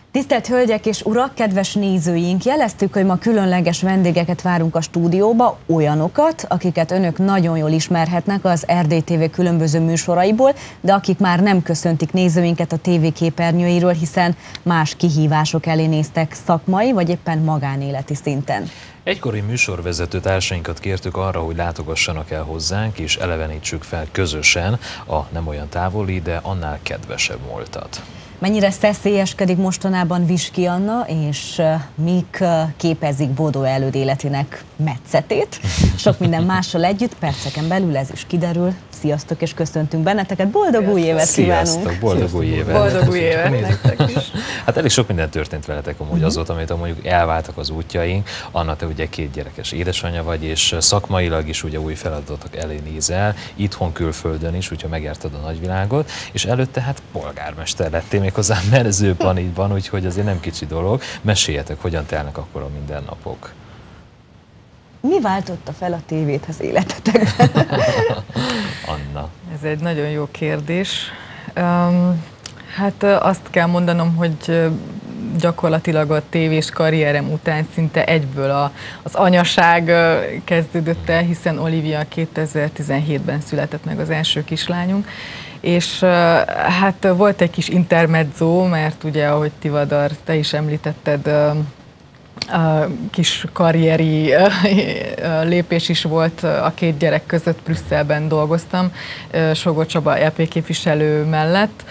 Tisztelt Hölgyek és Urak, kedves nézőink! Jeleztük, hogy ma különleges vendégeket várunk a stúdióba, olyanokat, akiket önök nagyon jól ismerhetnek az Erdély TV különböző műsoraiból, de akik már nem köszöntik nézőinket a tévé képernyőiről, hiszen más kihívások elé néztek szakmai vagy éppen magánéleti szinten. Egykori műsorvezető társainkat kértük arra, hogy látogassanak el hozzánk, és elevenítsük fel közösen a nem olyan távoli, de annál kedvesebb múltat. Mennyire szeszélyeskedik mostanában Viski Anna, és mik képezik Bodó Előd életének metszetét. Sok minden mással együtt, perceken belül ez is kiderül. Sziasztok, és köszöntünk benneteket. Boldog új évet kívánunk! Sziasztok, boldog új évet! Boldog új évet nektek is! Hát elég sok minden történt veletek amúgy azóta, amit mondjuk elváltak az útjaink. Anna, te ugye 2 gyerekes édesanyja vagy, és szakmailag is ugye új feladatok elé nézel, itthon, külföldön is, úgyhogy megérted a nagyvilágot, és előtte hát polgármester lettél méghozzá Mezőpanitban, úgyhogy azért nem kicsi dolog. Meséljetek, hogyan telnek akkor a mindennapok. Mi váltotta fel a tévét az életetekben? Anna. Ez egy nagyon jó kérdés. Hát azt kell mondanom, hogy gyakorlatilag a tévés karrierem után szinte egyből az anyaság kezdődött el, hiszen Olivia 2017-ben született meg az első kislányunk, és hát volt egy kis intermezzo, mert ugye, ahogy Tivadar, te is említetted, a kis karrieri lépés is volt a 2 gyerek között, Brüsszelben dolgoztam, Sógor Csaba EP képviselő mellett.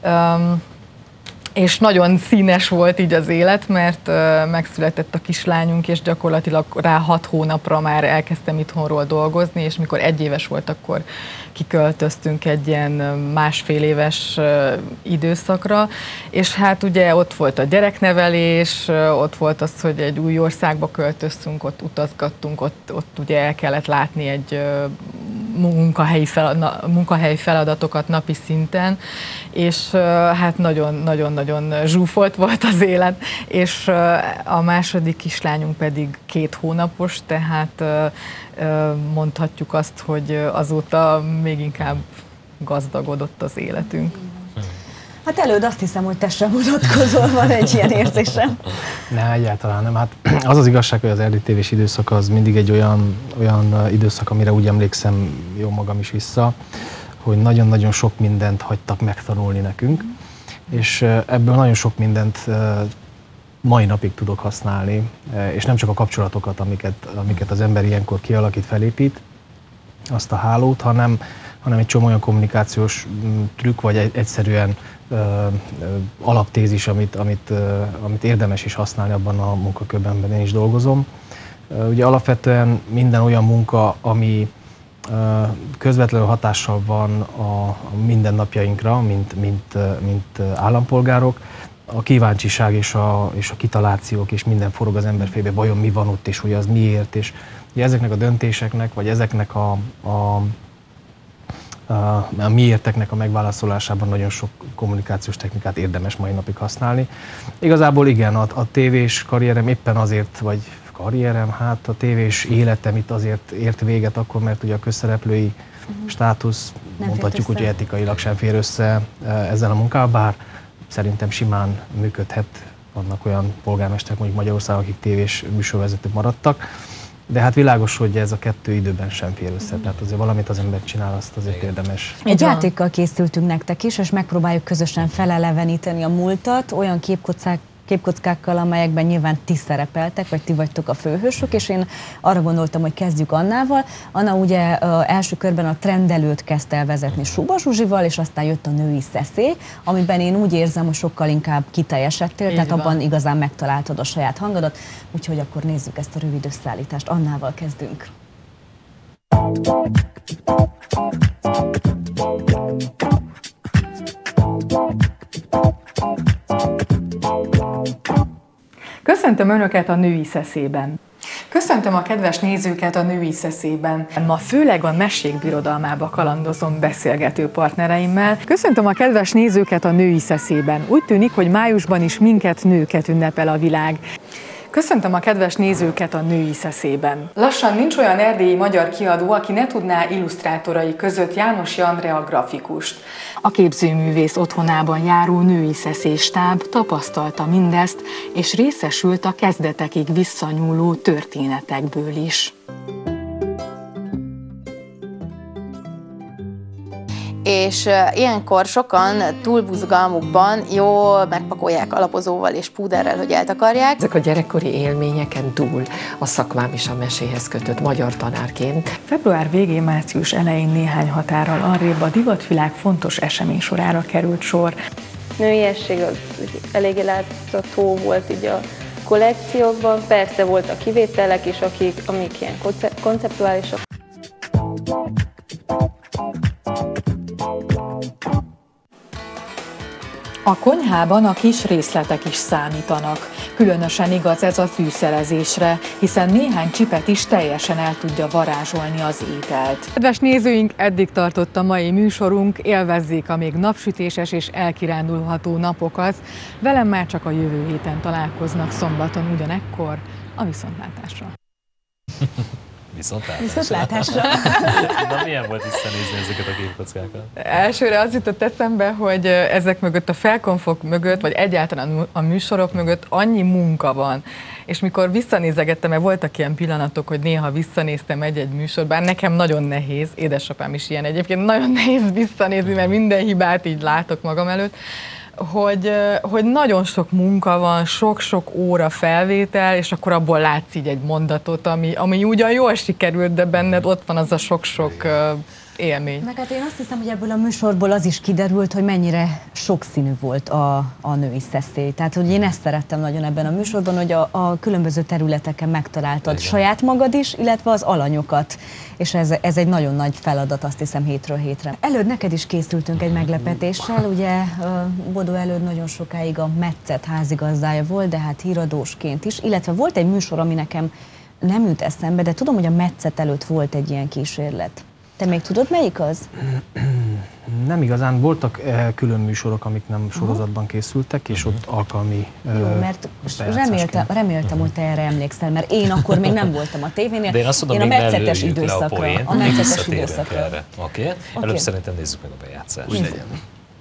És nagyon színes volt így az élet, mert megszületett a kislányunk, és gyakorlatilag rá 6 hónapra már elkezdtem itthonról dolgozni, és mikor 1 éves volt, akkor kiköltöztünk egy ilyen 1,5 éves időszakra, és hát ugye ott volt a gyereknevelés, ott volt az, hogy egy új országba költöztünk, ott utazgattunk, ott ugye el kellett látni egy munkahelyi feladatokat napi szinten, és hát nagyon-nagyon zsúfolt volt az élet, és a második kislányunk pedig 2 hónapos, tehát mondhatjuk azt, hogy azóta még inkább gazdagodott az életünk. Hát Előd, azt hiszem, hogy te sem mutatkozol, van egy ilyen érzésem. Ne, egyáltalán nem. Hát az az igazság, hogy az Erdély TV-s időszak az mindig egy olyan időszak, amire úgy emlékszem jó magam is vissza, hogy nagyon-nagyon sok mindent hagytak megtanulni nekünk, és ebből nagyon sok mindent mai napig tudok használni, és nem csak a kapcsolatokat, amiket az ember ilyenkor kialakít, felépít, azt a hálót, hanem egy csomó olyan kommunikációs trükk, vagy egyszerűen alaptézis, amit érdemes is használni abban a munkakörben, amiben én is dolgozom. Ugye alapvetően minden olyan munka, ami közvetlenül hatással van a mindennapjainkra, mint állampolgárok, a kíváncsiság és a kitalációk, és minden forog az ember fejébe, vajon mi van ott, és hogy az miért, és ugye ezeknek a döntéseknek, vagy ezeknek a miérteknek a megválaszolásában nagyon sok kommunikációs technikát érdemes mai napig használni. Igazából igen, a tévés karrierem éppen azért, vagy karrierem, hát a tévés életem itt azért ért véget akkor, mert ugye a közszereplői státusz, mondhatjuk, hogy etikailag sem fér össze ezzel a munkával, bár szerintem simán működhet, vannak olyan polgármesterek mondjuk Magyarországon, akik tévés műsorvezetők maradtak, de hát világos, hogy ez a 2 időben sem fér össze, tehát azért valamit az ember csinál, azt azért érdemes. Egy játékkal készültünk nektek is, és megpróbáljuk közösen feleleveníteni a múltat, olyan képkockákkal, amelyekben nyilván ti szerepeltek, vagy ti vagytok a főhősök, és én arra gondoltam, hogy kezdjük Annával. Anna ugye első körben a Trendelőt kezdte el vezetni Suba Zsuzsival, és aztán jött a Női Szeszély, amiben én úgy érzem, hogy sokkal inkább kiteljesedtél, tehát abban igazán megtaláltad a saját hangodat, úgyhogy akkor nézzük ezt a rövid összeállítást. Annával kezdünk. Köszöntöm Önöket a Női Szeszében. Köszöntöm a kedves nézőket a Női Szeszében. Ma főleg a mesék birodalmába kalandozom beszélgető partnereimmel. Köszöntöm a kedves nézőket a Női Szeszében. Úgy tűnik, hogy májusban is minket, nőket ünnepel a világ. Köszöntöm a kedves nézőket a Női Szeszében. Lassan nincs olyan erdélyi magyar kiadó, aki ne tudná illusztrátorai között Jánosi Andrea grafikust. A képzőművész otthonában járó női szeszéstáb tapasztalta mindezt, és részesült a kezdetekig visszanyúló történetekből is. És ilyenkor sokan túlbuzgalmukban jól megpakolják alapozóval és púderrel, hogy eltakarják. Ezek a gyerekkori élményeken túl a szakmám is a meséhez kötött magyar tanárként. Február végén, március elején néhány határral arrébb a divatvilág fontos eseménysorára került sor. Nőiesség az eléggé látható volt így a kollekciókban, persze voltak kivételek is, amik ilyen konceptuálisak. A konyhában a kis részletek is számítanak. Különösen igaz ez a fűszerezésre, hiszen néhány csipet is teljesen el tudja varázsolni az ételt. Kedves nézőink, eddig tartott a mai műsorunk, élvezzék a még napsütéses és elkirándulható napokat. Velem már csak a jövő héten találkoznak szombaton ugyanekkor, a viszontlátásra. Viszontlátásra. Na, milyen volt visszanézni ezeket a képkockákat? Elsőre az jutott eszembe, hogy ezek mögött, a felkonfok mögött, vagy egyáltalán a műsorok mögött annyi munka van. És mikor visszanézegettem, mert voltak ilyen pillanatok, hogy néha visszanéztem egy-egy műsor, bár nekem nagyon nehéz, édesapám is ilyen egyébként, nagyon nehéz visszanézni, mert minden hibát így látok magam előtt, hogy nagyon sok munka van, sok-sok óra felvétel, és akkor abból látsz így egy mondatot, ami ugyan jól sikerült, de benned ott van az a sok-sok élmény. Meg hát én azt hiszem, hogy ebből a műsorból az is kiderült, hogy mennyire sokszínű volt a női szeszély. Tehát, hogy én ezt szerettem nagyon ebben a műsorban, hogy a különböző területeken megtaláltad saját magad is, illetve az alanyokat. És ez egy nagyon nagy feladat, azt hiszem, hétről hétre. Előd, neked is készültünk egy meglepetéssel, ugye Bodó Előd nagyon sokáig a Metszet házigazdája volt, de hát híradósként is, illetve volt egy műsor, ami nekem nem jut eszembe, de tudom, hogy a Metszet előtt volt egy ilyen kísérlet. Te még tudod, melyik az? Nem igazán, voltak külön műsorok, amik nem sorozatban készültek, és ott alkalmi Jó, mert reméltem, hogy te erre emlékszel, mert én akkor még nem voltam a tévénél. De én azt mondom, én a még metszetes ne lőjük le a poént, a metszetes időszakra. Oké. Előbb szerintem nézzük meg a bejátszást. Úgy legyen.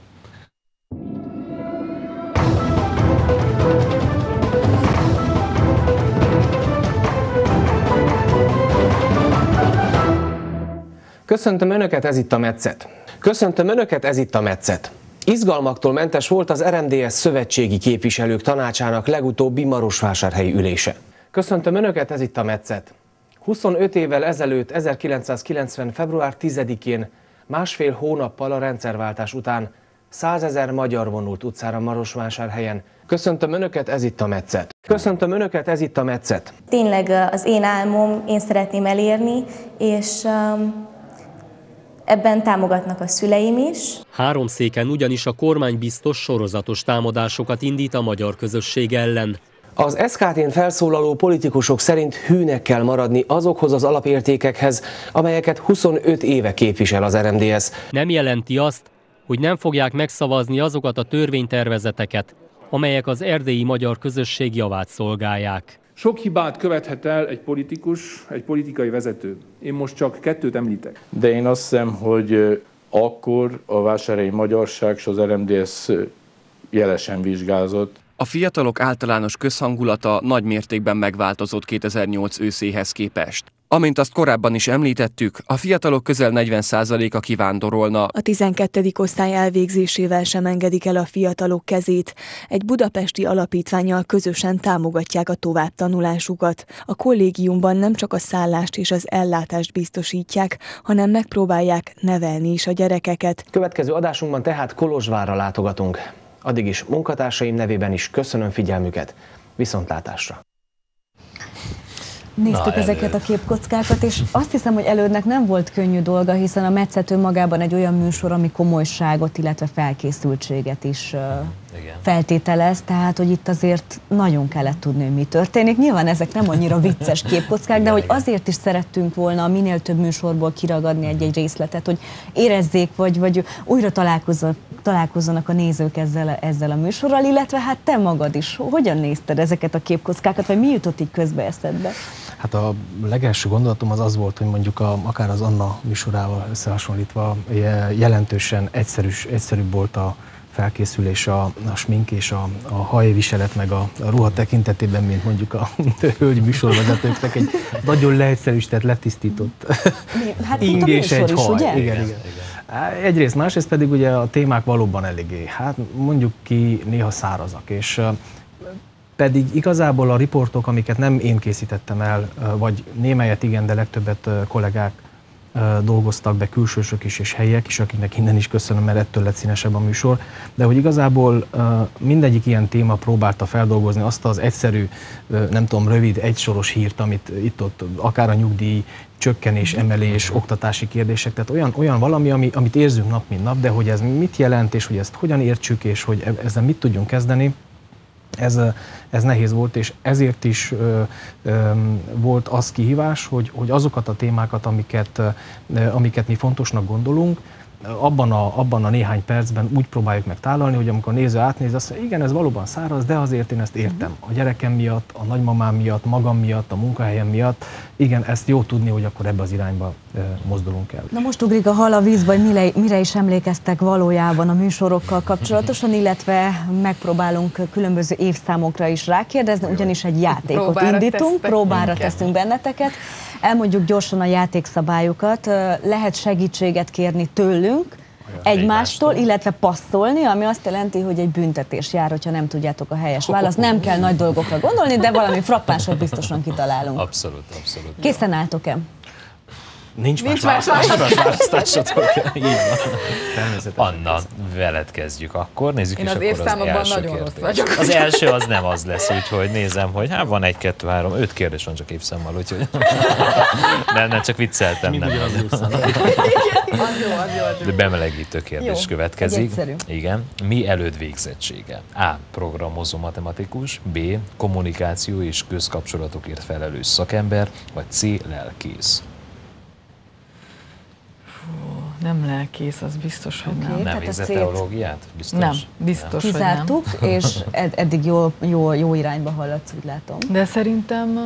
Köszöntöm Önöket, ez itt a Metszet. Köszöntöm Önöket, ez itt a Metszet. Izgalmaktól mentes volt az RMDSZ szövetségi képviselők tanácsának legutóbbi marosvásárhelyi ülése. Köszöntöm Önöket, ez itt a Metszet. 25 évvel ezelőtt, 1990. február 10-én, másfél hónappal a rendszerváltás után 100 000 magyar vonult utcára Marosvásárhelyen. Köszöntöm Önöket, ez itt a Metszet. Köszöntöm Önöket, ez itt a Metszet. Tényleg az én álmom, én szeretném elérni, és ebben támogatnak a szüleim is. Háromszéken ugyanis a kormány biztos sorozatos támadásokat indít a magyar közösség ellen. Az SZKT-n felszólaló politikusok szerint hűnek kell maradni azokhoz az alapértékekhez, amelyeket 25 éve képvisel az RMDSZ. Nem jelenti azt, hogy nem fogják megszavazni azokat a törvénytervezeteket, amelyek az erdélyi magyar közösség javát szolgálják. Sok hibát követhet el egy politikus, egy politikai vezető. Én most csak 2 említek. De én azt hiszem, hogy akkor a vásárhelyi magyarság és az RMDSZ jelesen vizsgázott. A fiatalok általános közhangulata nagy mértékben megváltozott 2008 őszéhez képest. Amint azt korábban is említettük, a fiatalok közel 40%-a kivándorolna. A 12. osztály elvégzésével sem engedik el a fiatalok kezét. Egy budapesti alapítvánnyal közösen támogatják a továbbtanulásukat. A kollégiumban nem csak a szállást és az ellátást biztosítják, hanem megpróbálják nevelni is a gyerekeket. Következő adásunkban tehát Kolozsvárra látogatunk. Addig is munkatársaim nevében is köszönöm figyelmüket. Viszontlátásra! Néztük ezeket a képkockákat, és azt hiszem, hogy Elődnek nem volt könnyű dolga, hiszen a Metszet önmagában egy olyan műsor, ami komolyságot, illetve felkészültséget is feltételez, tehát hogy itt azért nagyon kellett tudni, hogy mi történik. Nyilván ezek nem annyira vicces képkockák, de hogy azért is szerettünk volna minél több műsorból kiragadni egy-egy részletet, hogy érezzék, vagy újra találkozzanak a nézők ezzel a műsorral, illetve hát te magad is. Hogyan nézted ezeket a képkockákat, vagy mi jutott így közbe eszedbe? Hát a legelső gondolatom az volt, hogy mondjuk akár az Anna műsorával összehasonlítva jelentősen egyszerűbb volt a felkészülés, a smink és a hajviselet, meg a ruha tekintetében, mint mondjuk a hölgy műsorvezetőknek egy nagyon leegyszerűsített, letisztított ing és egy haj. Ugye? Igen. Egyrészt, másrészt pedig ugye a témák valóban eléggé, hát mondjuk ki néha szárazak, és pedig igazából a riportok, amiket nem én készítettem el, vagy némelyet igen, de legtöbbet kollégák dolgoztak be, külsősök is és helyiek is, akiknek innen is köszönöm, mert ettől lett színesebb a műsor, de hogy igazából mindegyik ilyen téma próbálta feldolgozni azt az egyszerű, nem tudom, rövid, egysoros hírt, amit itt-ott akár a nyugdíj, csökkenés, emelés, oktatási kérdések, tehát olyan valami, amit érzünk nap mint nap, de hogy ez mit jelent, és hogy ezt hogyan értsük, és hogy ezzel mit tudjunk kezdeni, ez nehéz volt, és ezért is volt az kihívás, hogy azokat a témákat, amiket mi fontosnak gondolunk, abban a néhány percben úgy próbáljuk meg tálalni, hogy amikor a néző átnéz, azt mondja, igen, ez valóban száraz, de azért én ezt értem. A gyerekem miatt, a nagymamám miatt, magam miatt, a munkahelyem miatt, igen, ezt jó tudni, hogy akkor ebbe az irányba mozdulunk el. Na most ugrik a hal a vízbe, hogy mire is emlékeztek valójában a műsorokkal kapcsolatosan, illetve megpróbálunk különböző évszámokra is rákérdezni, ugyanis egy játékot indítunk, próbára teszünk benneteket. Elmondjuk gyorsan a játékszabályokat, lehet segítséget kérni tőlünk, egymástól, illetve passzolni, ami azt jelenti, hogy egy büntetés jár, hogyha nem tudjátok a helyes választ. Nem kell nagy dolgokra gondolni, de valami frappánsat biztosan kitalálunk. Abszolút. Készen álltok-e? Nincs más választásotok. Anna, veled kezdjük akkor. Nézzük Én is az akkor évszámokban az első nagyon kérdés. rossz vagyok. Az első az nem az lesz, úgyhogy nézem, hogy hát van 1, 2, 3, 5 kérdés van csak évszámmal, úgyhogy nem, csak vicceltem. Nem. Az jó. De bemelegítő kérdés következik. Egyszerű. Igen. Mi előtt végzettsége? A. Programozó matematikus, B. Kommunikáció és közkapcsolatokért felelős szakember, vagy C. Lelkész. Nem lelkész, az biztos, hogy nem. Nem végzett teológiát? Biztos? Nem, biztos, hogy nem. Kizártuk, és eddig jó irányba halladsz, úgy látom. De szerintem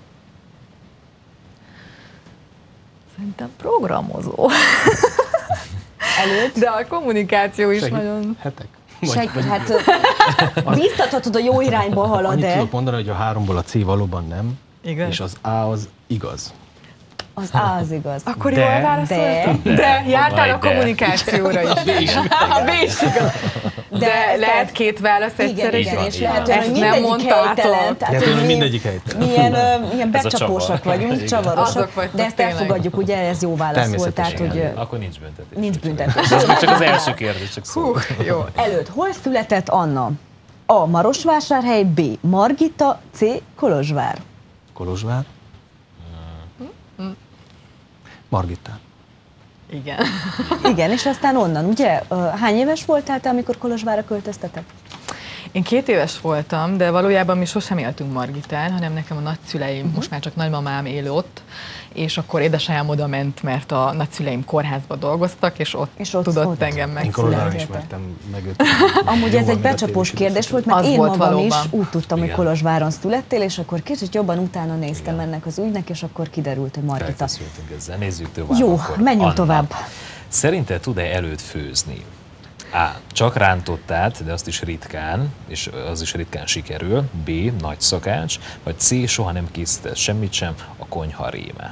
programozó. Előtt? De a kommunikáció is nagyon... Hát biztathatod, a jó irányba halad, Annyit de... tudok mondani, hogy a 3-ból a C valóban nem, igaz? És az A az igaz. Az A az igaz. Akkor jól válaszoltam? De jártál a kommunikációra is. A B is igaz. De lehet két válasz egyszerre? Igen, és lehetően, hogy mindegyik helytelen. Lehetően, mindegyik helytelen. Milyen becsapósak vagyunk, csavarosak, de ezt elfogadjuk, ugye, ez jó válasz volt. Tehát, hogy akkor nincs büntetés. Nincs büntetés. Csak az első kérdés, csak szó. Jó. Előtt, hol született Anna? A. Marosvásárhely, B. Margita, C. Kolozsvár. Kolozsvár? Margitán. Igen. Igen, és aztán onnan, ugye? Hány éves voltál te, amikor Kolozsvárra költöztetek? Én 2 éves voltam, de valójában mi sosem éltünk Margitán, hanem nekem a nagyszüleim, most már csak nagymamám él ott, és akkor édesanyám oda ment, mert a nagyszüleim kórházba dolgoztak, és ott tudott engem megszületni. Én Kolozsvárra ismertem meg őt. Amúgy ez egy becsapós kérdés volt, mert az én volt magam valóban. is úgy tudtam, hogy Kolozsváron születtél, és akkor kicsit jobban utána néztem ennek az ügynek, és akkor kiderült, hogy Margita. Felkészültünk ezzel, nézzük tovább. Jó, akkor. menjünk Anna, tovább. Szerinted tud-e előtt főzni? A. Csak rántottát, de azt is ritkán, és az is ritkán sikerül. B. Nagy szakács, vagy C. Soha nem készített semmit sem, a konyha réme.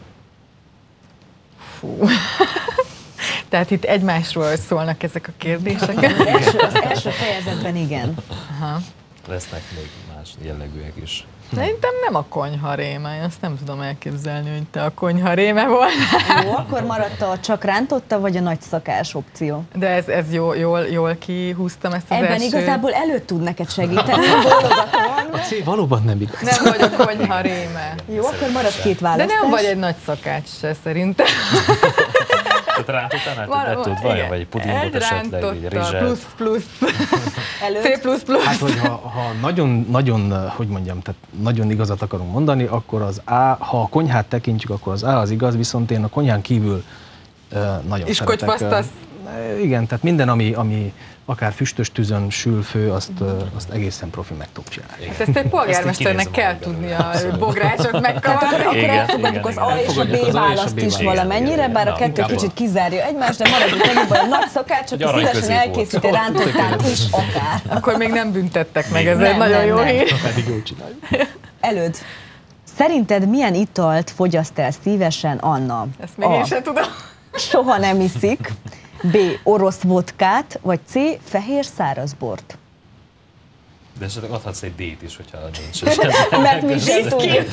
Fú. Tehát itt egymásról szólnak ezek a kérdések. Az első fejezetben igen. Aha. Lesznek még más jellegűek is. Szerintem nem a konyha réme, azt nem tudom elképzelni, hogy te a konyha réme voltál. Jó, akkor maradt a csak rántotta, vagy a nagy szakás opció? De ez jól kihúztam ezt az Ebben első... igazából előtt tud neked segíteni. A C valóban nem igaz. Nem vagy a konyha réme. Jó, akkor maradt 2 választás. De nem vagy egy nagy szakács se, szerintem. Tehát rántottánál többet tud, vajon, vagy egy pudingot esetleg, egy rizset? Plusz. C++. Hát, hogy ha nagyon, hogy mondjam, tehát nagyon igazat akarunk mondani, akkor az A, ha a konyhát tekintjük, akkor az A az igaz, viszont én a konyhán kívül nagyon és szeretek. kotyvasztasz? Igen, tehát minden, ami akár füstös tűzön sül fő, azt egészen profi megtopcsinálják. Hát ezt egy polgármesternek kell tudnia, bográcsot megkavarni. Akkor elfogadjuk az A és a B választ is valamennyire, bár a kettő kicsit kizárja egymást, de maradjunk annyiban, hogy nagy szakácsok szívesen elkészíti rántottát is akár. Akkor még nem büntettek meg, ez egy nagyon jó hír. Pedig jól csináljuk. Előd. Szerinted milyen italt fogyaszt el szívesen Anna? Ezt még én sem tudom. Soha nem iszik. B. Orosz vodkát, vagy C. Fehér szárazbort. De esetleg adhatsz egy D-t is, hogyha nincs. Mert mi sem tudjuk.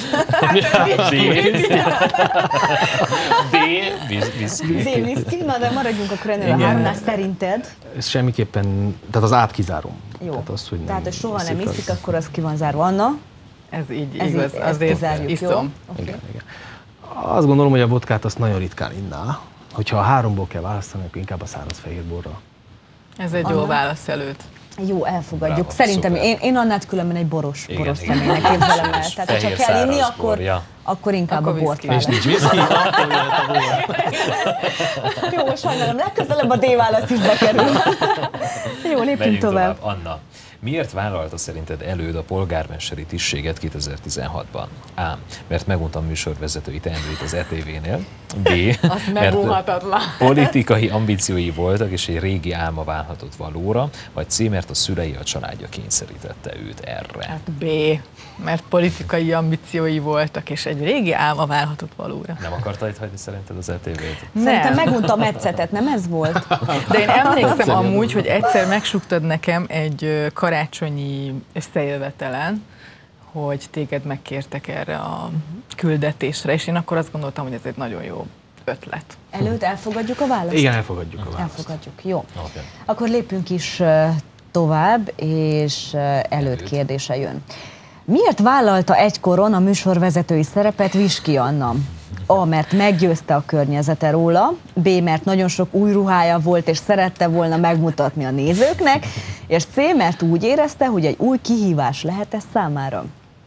D. Whisky. Na, de maradjunk akkor ennél a háromnál. Szerinted? Ez semmiképpen, tehát az át kizárom. Jó. Tehát, az, hogy tehát hogy soha nem iszik, akkor az ki van zárva. Anna? Ez így igaz, azért iszom. Igen. Azt gondolom, hogy a vodkát azt nagyon ritkán inná. Hogyha a háromból kell választani, akkor inkább a száraz fehérborra. Ez egy jó válasz előtt. Jó, elfogadjuk. Bravo, szerintem én Annát különben egy boros személynek képzelem el. Tehát, hogyha kell inni, akkor inkább a bort választ. És nincs whisky, akkor jöhet a bor. Jó, sajnálom, legközelebb a D-válasz is bekerül. Jó, lépjünk tovább. Anna, miért vállalta szerinted Előd a polgármesteri tisztséget 2016-ban? A. Mert meguntam műsorvezetői teendőit az ETV-nél. B. Mert politikai ambíciói voltak, és egy régi álma válhatott valóra. Vagy C. Mert a szülei, a családja kényszerítette őt erre. Hát B. Mert politikai ambíciói voltak, és egy régi álma válhatott valóra. Nem akarta itt hagyni szerinted az ETV-t? Szerintem megunta a metszetet, nem ez volt? De én emlékszem amúgy, hogy egyszer megsúgtad nekem egy karácsonyi összejövetelen, hogy téged megkértek erre a küldetésre, és én akkor azt gondoltam, hogy ez egy nagyon jó ötlet. Előtt elfogadjuk a választ? Igen, elfogadjuk a választ. Elfogadjuk, jó. Okay. Akkor lépjünk is tovább, és Előtt kérdése jön. Miért vállalta egykoron a műsorvezetői szerepet Viski Anna? A. Mert meggyőzte a környezete róla, B. Mert nagyon sok új ruhája volt, és szerette volna megmutatni a nézőknek, és C. Mert úgy érezte, hogy egy új kihívás lehet ez számára.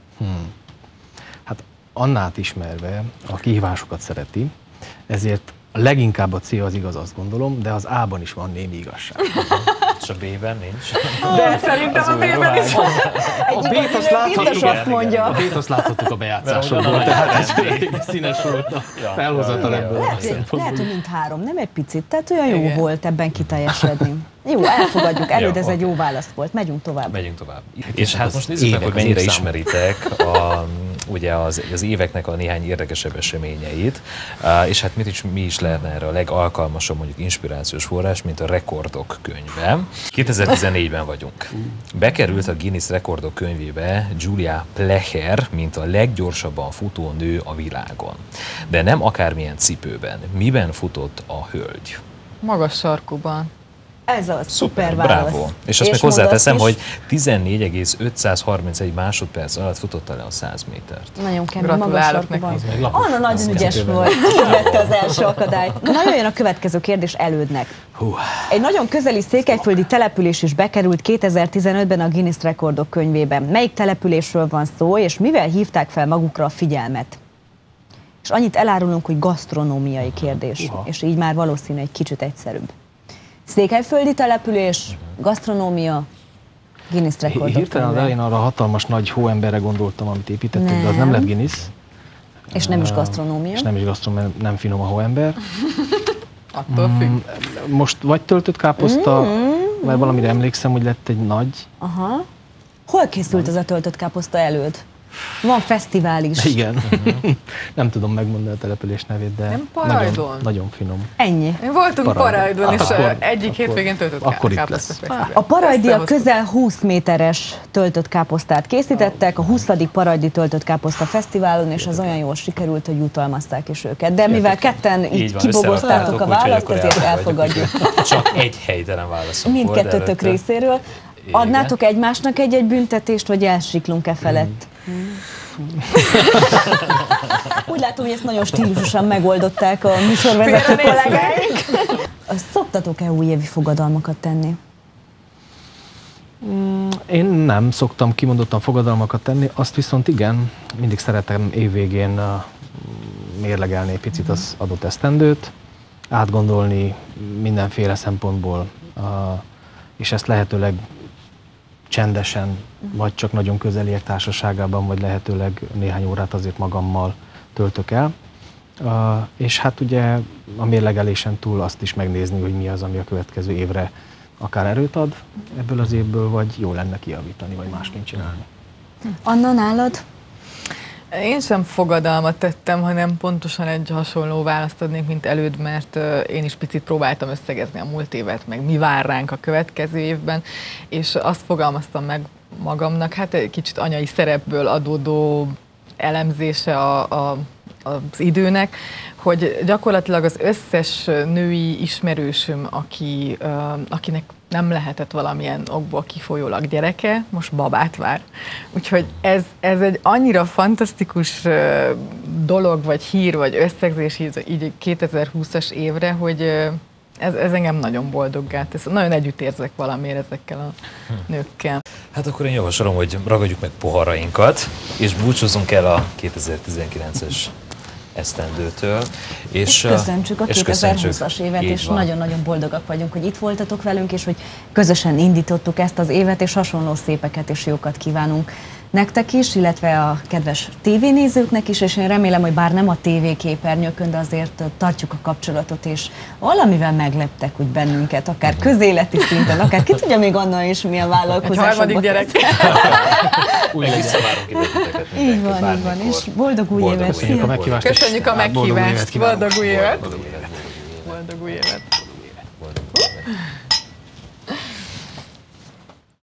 Hát Annát ismerve a kihívásokat szereti, ezért leginkább a C az igaz, azt gondolom, de az A-ban is van némi igazság. És a B-ben nincs? De szerintem a B-ben is van. A B-t azt láthattuk a bejátszásokból, tehát ez színes volt a felhozatal ebből. Lehet, hogy mindhárom, nem egy picit, tehát olyan jó volt ebben kiteljesedni. Jó, elfogadjuk, Előd, ez egy jó válasz volt, megyünk tovább. És hát most nézzük meg, hogy mennyire ismeritek ugye az éveknek a néhány érdekesebb eseményeit, és hát mi is lehetne erre a legalkalmasabb mondjuk inspirációs forrás, mint a Rekordok könyve. 2014-ben vagyunk. Bekerült a Guinness Rekordok könyvébe Julia Plecher, mint a leggyorsabban futó nő a világon. De nem akármilyen cipőben. Miben futott a hölgy? Magas sarkuban. Ez az, szuper válasz. Bravo. És azt még hozzáteszem, hogy 14,531 másodperc alatt futotta le a 100 métert. Nagyon kemény, magas sarkuban. Anna nagyon ügyes volt, így vette az első akadályt. Na, jöjjön a következő kérdés Elődnek. Egy nagyon közeli székelyföldi település is bekerült 2015-ben a Guinness Rekordok könyvében. Melyik településről van szó, és mivel hívták fel magukra a figyelmet? És annyit elárulunk, hogy gasztronómiai kérdés, és így már valószínű egy kicsit egyszerűbb. Székelyföldi település, gasztronómia, Guinness Rekordok. Hirtelen az elején arra hatalmas nagy hóemberre gondoltam, amit építettek, de az nem lett Guinness. És nem is gasztronómia. És nem is gasztronómia, nem finom a hóember. Attól függ. Most vagy töltött káposzta, mert valamire emlékszem, hogy lett egy nagy. Aha. Hol készült ez a töltött káposzta Előd? Van fesztivál is. Igen. Nem tudom megmondani a település nevét, de nagyon finom. Ennyi. Voltunk Parajdon, és egyik hétvégén töltött káposzta fesztivál. A parajdiak közel 20 méteres töltött káposztát készítettek a 20. Parajdi töltött káposzta fesztiválon, és az olyan jól sikerült, hogy jutalmazták is őket. De mivel ketten így kibogoztátok a választ, ezért elfogadjuk. Csak egy helytelen válaszunk volt. Mindkettőtök részéről. Adnátok egymásnak egy-egy büntetést, vagy elsiklunk-e felett? Úgy látom, hogy ezt nagyon stílusosan megoldották a műsorvezető kollégáink. Szoktatok-e újévi fogadalmakat tenni? Én nem szoktam kimondottan fogadalmakat tenni, azt viszont igen, mindig szeretem évvégén mérlegelni egy picit az adott esztendőt, átgondolni mindenféle szempontból, és ezt lehetőleg csendesen, vagy csak nagyon közeliek társaságában, vagy lehetőleg néhány órát azért magammal töltök el. És hát ugye a mérlegelésen túl azt is megnézni, hogy mi az, ami a következő évre akár erőt ad ebből az évből, vagy jó lenne kijavítani, vagy másként csinálni. Anna, nálad? Én sem fogadalmat tettem, hanem pontosan egy hasonló választ adnék, mint előd, mert én is picit próbáltam összegezni a múlt évet, meg mi vár ránk a következő évben, és azt fogalmaztam meg magamnak, hát egy kicsit anyai szerepből adódó elemzése az időnek, hogy gyakorlatilag az összes női ismerősöm, akinek nem lehetett valamilyen okból kifolyólag gyereke, most babát vár. Úgyhogy ez egy annyira fantasztikus dolog, vagy hír, vagy összegzés így 2020-as évre, hogy ez engem nagyon boldoggá tesz. Nagyon együtt érzek valamiért ezekkel a nőkkel. Hát akkor én javasolom, hogy ragadjuk meg poharainkat, és búcsúzzunk el a 2019-es esztendőtől. És köszöntsük a 2020-as évet, és nagyon-nagyon boldogak vagyunk, hogy itt voltatok velünk, és hogy közösen indítottuk ezt az évet, és hasonló szépeket és jókat kívánunk nektek is, illetve a kedves tévénézőknek is, és én remélem, hogy bár nem a tévéképernyőkön, de azért tartjuk a kapcsolatot, és valamivel megleptek úgy bennünket, akár közéleti szinten, akár ki tudja még Anna is milyen vállalkozásokban. Egy harmadik gyerek. Újra visszavárunk ide. Így van, és boldog új évet. Köszönjük a meghívást. Köszönjük a meghívást. Boldog új évet. Boldog új évet.